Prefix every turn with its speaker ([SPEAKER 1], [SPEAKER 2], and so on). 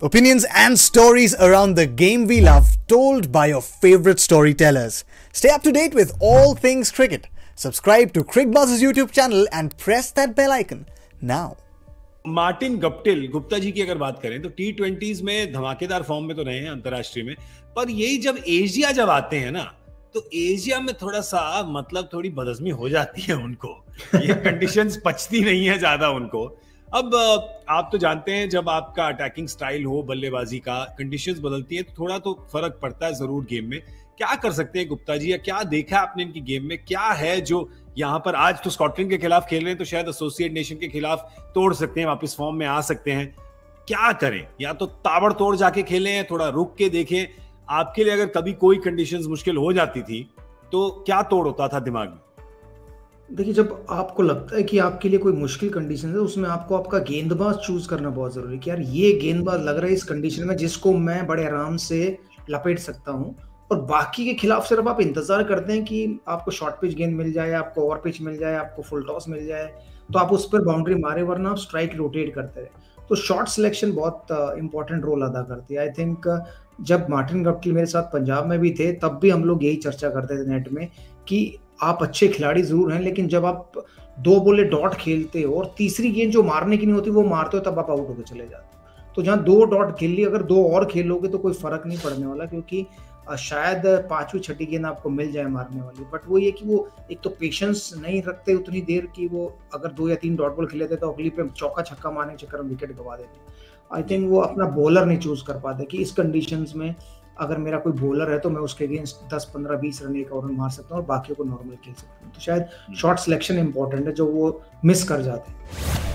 [SPEAKER 1] Opinions and stories around the game we love, told by your favorite storytellers. Stay up to date with all things cricket. Subscribe to Crickbuzz's YouTube channel and press that bell icon now.
[SPEAKER 2] Martin Guptill Gupta ji की अगर बात करें तो T20s में धमाकेदार form में तो रहे हैं अंतरराष्ट्रीय में, पर यही जब एशिया जब आते हैं ना तो एशिया में थोड़ा सा मतलब थोड़ी बदहजमी हो जाती है उनको। ये कंडीशंस पचती नहीं है ज्यादा उनको। अब आप तो जानते हैं जब आपका अटैकिंग स्टाइल हो बल्लेबाजी का, कंडीशंस बदलती है तो थोड़ा तो फर्क पड़ता है जरूर गेम में। क्या कर सकते हैं गुप्ता जी, या क्या देखा है आपने इनकी गेम में? क्या है जो यहाँ पर आज तो स्कॉटलैंड के खिलाफ खेल रहे हैं तो शायद एसोसिएट नेशन के खिलाफ तोड़ सकते हैं, वापस फॉर्म में आ सकते हैं। क्या करें? या तो ताबड़तोड़ जाके खेलें, थोड़ा रुक के देखें। आपके लिए अगर कभी कोई कंडीशंस मुश्किल हो जाती थी तो क्या तोड़ होता था दिमाग में?
[SPEAKER 3] देखिए, जब आपको लगता है कि आपके लिए कोई मुश्किल कंडीशन है, उसमें आपको आपका गेंदबाज चूज करना बहुत जरूरी है कि यार ये गेंदबाज लग रहा है इस कंडीशन में जिसको मैं बड़े आराम से लपेट सकता हूँ। और बाकी के खिलाफ सिर्फ आप इंतजार करते हैं कि आपको शॉर्ट पिच गेंद मिल जाए, आपको ओवर पिच मिल जाए, आपको फुल टॉस मिल जाए तो आप उस पर बाउंड्री मारे, वरना आप स्ट्राइक रोटेट करते रहे। तो शॉट सिलेक्शन बहुत इंपॉर्टेंट रोल अदा करती है। आई थिंक जब मार्टिन गप्टिल मेरे साथ पंजाब में भी थे तब भी हम लोग यही चर्चा करते थे नेट में कि आप अच्छे खिलाड़ी जरूर हैं, लेकिन जब आप 2 बॉले डॉट खेलते हो और तीसरी गेंद जो मारने की नहीं होती वो मारते हो, तब आप आउट होकर चले जाते हो। तो जहाँ 2 डॉट खेल ली, अगर 2 और खेलोगे तो कोई फर्क नहीं पड़ने वाला, क्योंकि शायद 5वीं 6ठी गेंद आपको मिल जाए मारने वाली। बट वो ये कि वो एक तो पेशेंस नहीं रखते उतनी देर की, वो अगर 2 या 3 डॉट बॉल खेले थे तो अगली पे चौका छक्का मारने के चक्कर में विकेट गवा देते। आई थिंक वो अपना बॉलर नहीं चूज कर पाते कि इस कंडीशंस में अगर मेरा कोई बॉलर है तो मैं उसके अगेंस्ट 10, 15, 20 रन एक ओवर में मार सकता हूँ और बाकी को नॉर्मल खेल सकता हूँ। तो शायद शॉट सिलेक्शन इंपॉर्टेंट है जो वो मिस कर जाते हैं।